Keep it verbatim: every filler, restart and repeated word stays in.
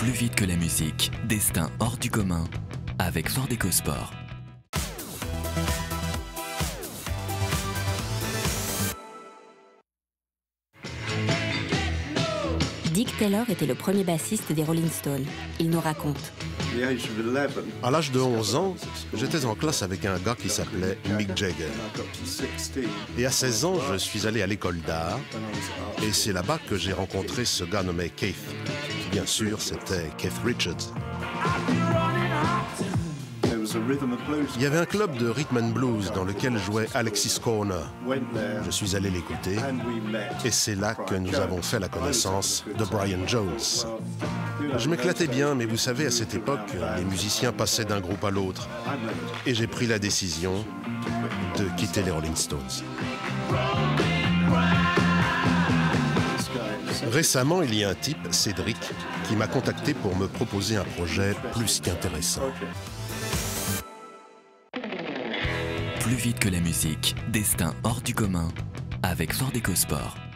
Plus vite que la musique, destin hors du commun, avec Ford EcoSport. Dick Taylor était le premier bassiste des Rolling Stones. Il nous raconte. À l'âge de onze ans, j'étais en classe avec un gars qui s'appelait Mick Jagger. Et à seize ans, je suis allé à l'école d'art. Et c'est là-bas que j'ai rencontré ce gars nommé Keith. Bien sûr, c'était Keith Richards. Il y avait un club de rhythm and blues dans lequel jouait Alexis Korner. Je suis allé l'écouter et c'est là que nous avons fait la connaissance de Brian Jones. Je m'éclatais bien, mais vous savez, à cette époque, les musiciens passaient d'un groupe à l'autre. Et j'ai pris la décision de quitter les Rolling Stones. Récemment, il y a un type, Cédric, qui m'a contacté pour me proposer un projet plus qu'intéressant. Plus vite que la musique, destin hors du commun, avec Ford EcoSport.